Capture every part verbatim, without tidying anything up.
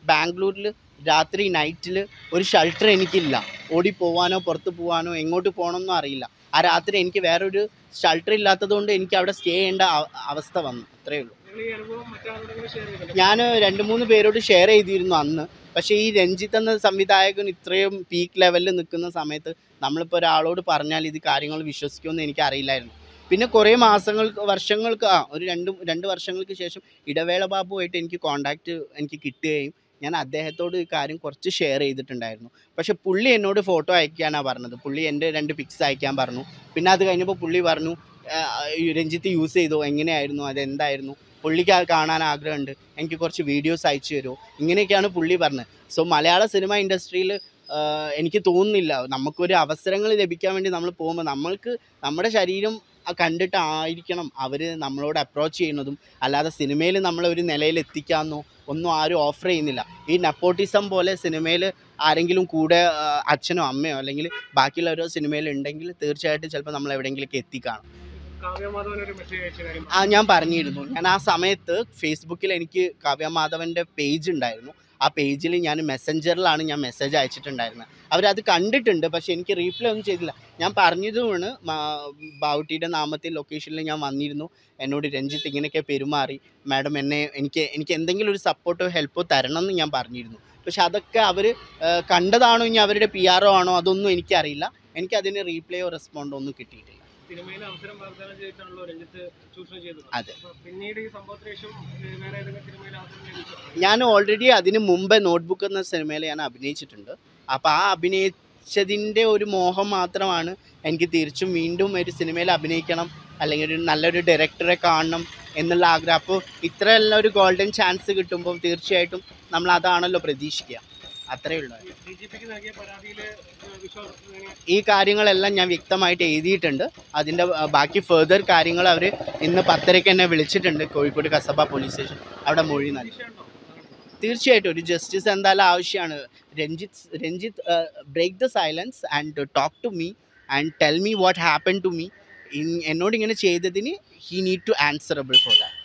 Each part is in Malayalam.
ബാംഗ്ലൂരിൽ രാത്രി നൈറ്റിൽ ഒരു ഷെൽട്ടർ എനിക്കില്ല. ഓടിപ്പോവാനോ പുറത്ത് പോകാനോ എങ്ങോട്ട് പോകണമെന്നോ അറിയില്ല. ആ രാത്രി എനിക്ക് വേറൊരു ഷെൽട്ടർ ഇല്ലാത്തത് കൊണ്ട് എനിക്ക് അവിടെ സ്റ്റേ ചെയ്യേണ്ട അവസ്ഥ വന്നു. അത്രയേ ഉള്ളൂ. ഞാൻ രണ്ട് മൂന്ന് പേരോട് ഷെയർ ചെയ്തിരുന്നു അന്ന്. പക്ഷേ ഈ രഞ്ജിത്ത് എന്ന സംവിധായകൻ ഇത്രയും പീക്ക് ലെവലിൽ നിൽക്കുന്ന സമയത്ത് നമ്മളിപ്പോൾ ഒരാളോട് പറഞ്ഞാൽ ഇത് കാര്യങ്ങൾ വിശ്വസിക്കുമെന്ന് എനിക്കറിയില്ലായിരുന്നു. പിന്നെ കുറേ മാസങ്ങൾക്ക് വർഷങ്ങൾക്ക് ആ ഒരു രണ്ട് രണ്ട് വർഷങ്ങൾക്ക് ശേഷം ഇടവേള ബാബുവായിട്ട് എനിക്ക് കോൺടാക്റ്റ് എനിക്ക് കിട്ടുകയും ഞാൻ അദ്ദേഹത്തോട് ഈ കാര്യം കുറച്ച് ഷെയർ ചെയ്തിട്ടുണ്ടായിരുന്നു. പക്ഷേ പുള്ളി എന്നോട് ഫോട്ടോ അയക്കാനാണ് പറഞ്ഞത്. പുള്ളി എൻ്റെ രണ്ട് പിക്സ് അയക്കാൻ പറഞ്ഞു. പിന്നെ അത് കഴിഞ്ഞപ്പോൾ പുള്ളി പറഞ്ഞു രഞ്ജിത്ത് യൂസ് ചെയ്തോ, എങ്ങനെയായിരുന്നു, അതെന്തായിരുന്നു, പുള്ളിക്ക് അത് കാണാൻ ആഗ്രഹമുണ്ട്, എനിക്ക് കുറച്ച് വീഡിയോസ് അയച്ചു തരുമോ, ഇങ്ങനെയൊക്കെയാണ് പുള്ളി പറഞ്ഞത്. സോ മലയാള സിനിമ ഇൻഡസ്ട്രിയിൽ എനിക്ക് തോന്നുന്നില്ല നമുക്കൊരു അവസരങ്ങൾ ലഭിക്കാൻ വേണ്ടി നമ്മൾ പോകുമ്പോൾ നമ്മൾക്ക് നമ്മുടെ ശരീരം കണ്ടിട്ടായിരിക്കണം അവർ നമ്മളോട് അപ്രോച്ച് ചെയ്യുന്നതും. അല്ലാതെ സിനിമയിൽ നമ്മളൊരു നിലയിൽ എത്തിക്കാമെന്നോ ഒന്നും ആരും ഓഫർ ചെയ്യുന്നില്ല. ഈ നെപ്പോട്ടിസം പോലെ സിനിമയിൽ ആരെങ്കിലും കൂടെ അച്ഛനോ അമ്മയോ അല്ലെങ്കിൽ ബാക്കിയുള്ളവരോ സിനിമയിൽ ഉണ്ടെങ്കിൽ തീർച്ചയായിട്ടും ചിലപ്പോൾ നമ്മൾ എവിടെയെങ്കിലേക്ക് എത്തിക്കാണും. ആ ഞാൻ പറഞ്ഞിരുന്നു. ഞാൻ ആ സമയത്ത് ഫേസ്ബുക്കിൽ എനിക്ക് കാവ്യമാധവൻ്റെ പേജ് ഉണ്ടായിരുന്നു. ആ പേജിൽ ഞാൻ മെസ്സഞ്ചറിലാണ് ഞാൻ മെസ്സേജ് അയച്ചിട്ടുണ്ടായിരുന്നത്. അവരത് കണ്ടിട്ടുണ്ട്, പക്ഷേ എനിക്ക് റീപ്ലൈ ഒന്നും ചെയ്തില്ല. ഞാൻ പറഞ്ഞതുമാണ് ബാവുട്ടിയുടെ നാമത്തിൽ ലൊക്കേഷനിൽ ഞാൻ വന്നിരുന്നു, എന്നോട് രഞ്ജിത്ത് ഇങ്ങനെയൊക്കെ പെരുമാറി, മാഡം എന്നെ എനിക്ക് എനിക്ക് എന്തെങ്കിലും ഒരു സപ്പോർട്ടോ ഹെൽപ്പോ തരണം എന്ന് ഞാൻ പറഞ്ഞിരുന്നു. പക്ഷെ അതൊക്കെ അവർ കണ്ടതാണോ ഇനി അവരുടെ പി ആർ ഒ ആണോ അതൊന്നും എനിക്കറിയില്ല. എനിക്കതിന് റീപ്ലൈയോ റെസ്പോണ്ടോ ഒന്നും കിട്ടിയിട്ടില്ല. അതെ, ഞാൻ ഓൾറെഡി അതിന് മുമ്പേ നോട്ട്ബുക്ക് എന്ന സിനിമയിൽ ഞാൻ അഭിനയിച്ചിട്ടുണ്ട്. അപ്പോൾ ആ അഭിനയിച്ചതിൻ്റെ ഒരു മോഹം മാത്രമാണ് എനിക്ക് തിരിച്ചും വീണ്ടും ഒരു സിനിമയിൽ അഭിനയിക്കണം, അല്ലെങ്കിൽ ഒരു നല്ലൊരു ഡയറക്ടറെ കാണണം എന്നുള്ള ആഗ്രഹം. അപ്പോൾ ഇത്രയെല്ലാം ഒരു ഗോൾഡൻ ചാൻസ് കിട്ടുമ്പോൾ തീർച്ചയായിട്ടും നമ്മൾ അതാണല്ലോ പ്രതീക്ഷിക്കുക. അത്രയേ ഉള്ളൂ. ഈ കാര്യങ്ങളെല്ലാം ഞാൻ വ്യക്തമായിട്ട് എഴുതിയിട്ടുണ്ട്. അതിൻ്റെ ബാക്കി ഫെർദർ കാര്യങ്ങൾ അവർ ഇന്ന് പത്തരയ്ക്ക് എന്നെ വിളിച്ചിട്ടുണ്ട് കോഴിക്കോട് കസബ പോലീസ് സ്റ്റേഷൻ. അവിടെ മൊഴി നൽകി. തീർച്ചയായിട്ടും ഒരു ജസ്റ്റിസ് എന്തായാലും ആവശ്യമാണ്. Ranjith Ranjith break the silence and talk to me and tell me what happen to me. എന്നോട് ഇങ്ങനെ ചെയ്തതിന് he need to answerable for that.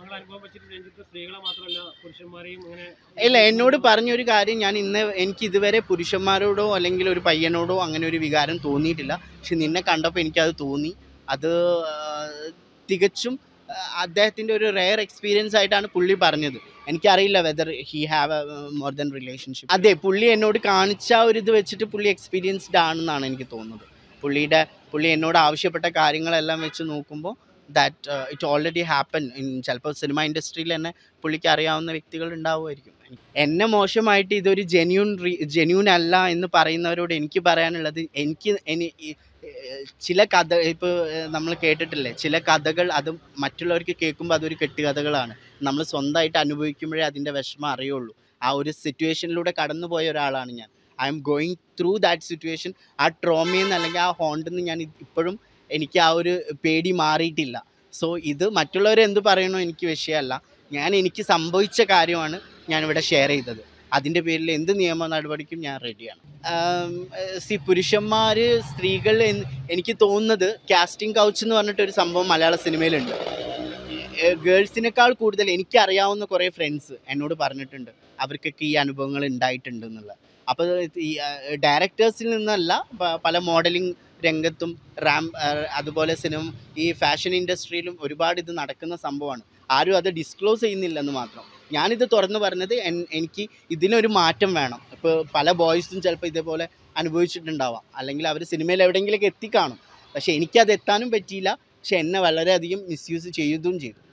ഇല്ല, എന്നോട് പറഞ്ഞൊരു കാര്യം, ഞാൻ ഇന്ന് എനിക്ക് ഇതുവരെ പുരുഷന്മാരോടോ അല്ലെങ്കിൽ ഒരു പയ്യനോടോ അങ്ങനെ ഒരു വികാരം തോന്നിയിട്ടില്ല. പക്ഷെ നിന്നെ കണ്ടപ്പോൾ എനിക്കത് തോന്നി. അത് തികച്ചും അദ്ദേഹത്തിൻ്റെ ഒരു റെയർ എക്സ്പീരിയൻസ് ആയിട്ടാണ് പുള്ളി പറഞ്ഞത്. എനിക്കറിയില്ല whether he have a more than relationship. അതെ, പുള്ളി എന്നോട് കാണിച്ച ഒരു ഇത് വെച്ചിട്ട് പുള്ളി എക്സ്പീരിയൻസ്ഡ് ആണെന്നാണ് എനിക്ക് തോന്നുന്നത്. പുള്ളിയുടെ പുള്ളി എന്നോട് ആവശ്യപ്പെട്ട കാര്യങ്ങളെല്ലാം വെച്ച് നോക്കുമ്പോൾ that it already happen in ചിലപ്പോൾ സിനിമ ഇൻഡസ്ട്രിയിൽ തന്നെ പുള്ളിക്ക് അറിയാവുന്ന വ്യക്തികൾ ഉണ്ടാവുമായിരിക്കും. എന്നെ മോശമായിട്ട് ഇതൊരു ജെന്യൂൻ റീ ജെന്യൂൻ അല്ല എന്ന് പറയുന്നവരോട് എനിക്ക് പറയാനുള്ളത്, എനിക്ക് ഇനി ചില കഥ ഇപ്പോൾ നമ്മൾ കേട്ടിട്ടില്ലേ, ചില കഥകൾ അത് മറ്റുള്ളവർക്ക് കേൾക്കുമ്പോൾ അതൊരു കെട്ടുകഥകളാണ്. നമ്മൾ സ്വന്തമായിട്ട് അനുഭവിക്കുമ്പോഴേ അതിൻ്റെ വിഷമം അറിയുള്ളൂ. ആ ഒരു സിറ്റുവേഷനിലൂടെ കടന്നു പോയ ഒരാളാണ് ഞാൻ. I am going through that situation. ആ ട്രോമയിൽ നിന്ന് അല്ലെങ്കിൽ ആ ഹോണ്ടിൽ നിന്ന് ഞാൻ ഇപ്പോഴും എനിക്ക് ആ ഒരു പേടി മാറിയിട്ടില്ല. സോ ഇത് മറ്റുള്ളവരെന്ത് പറയണോ എനിക്ക് വിഷയമല്ല. ഞാൻ എനിക്ക് സംഭവിച്ച കാര്യമാണ് ഞാനിവിടെ ഷെയർ ചെയ്തത്. അതിൻ്റെ പേരിൽ എന്ത് നിയമ നടപടിക്കും ഞാൻ റെഡിയാണ്. സി പുരുഷന്മാർ സ്ത്രീകൾ എനിക്ക് തോന്നുന്നത് കാസ്റ്റിംഗ് കൗച്ച് എന്ന് പറഞ്ഞിട്ടൊരു സംഭവം മലയാള സിനിമയിലുണ്ട്. ഗേൾസിനേക്കാൾ കൂടുതൽ എനിക്കറിയാവുന്ന കുറേ ഫ്രണ്ട്സ് എന്നോട് പറഞ്ഞിട്ടുണ്ട് അവർക്കൊക്കെ ഈ അനുഭവങ്ങൾ ഉണ്ടായിട്ടുണ്ട് എന്നുള്ളത്. അപ്പോൾ ഈ ഡയറക്ടേഴ്സിൽ നിന്നല്ല, പല മോഡലിംഗ് രംഗത്തും റാം അതുപോലെ സിനിമ ഈ ഫാഷൻ ഇൻഡസ്ട്രിയിലും ഒരുപാട് ഇത് നടക്കുന്ന സംഭവമാണ്. ആരും അത് ഡിസ്ക്ലോസ് ചെയ്യുന്നില്ലെന്ന് മാത്രം. ഞാനിത് തുറന്നു പറഞ്ഞത് എനിക്ക് ഇതിനൊരു മാറ്റം വേണം. ഇപ്പോൾ പല ബോയ്സും ചിലപ്പോൾ ഇതേപോലെ അനുഭവിച്ചിട്ടുണ്ടാവാം, അല്ലെങ്കിൽ അവർ സിനിമയിൽ എവിടെയെങ്കിലൊക്കെ എത്തിക്കാണും. പക്ഷേ എനിക്കത് എത്താനും പറ്റിയില്ല. പക്ഷെ എന്നെ വളരെയധികം മിസ്യൂസ് ചെയ്തും ചെയ്തു.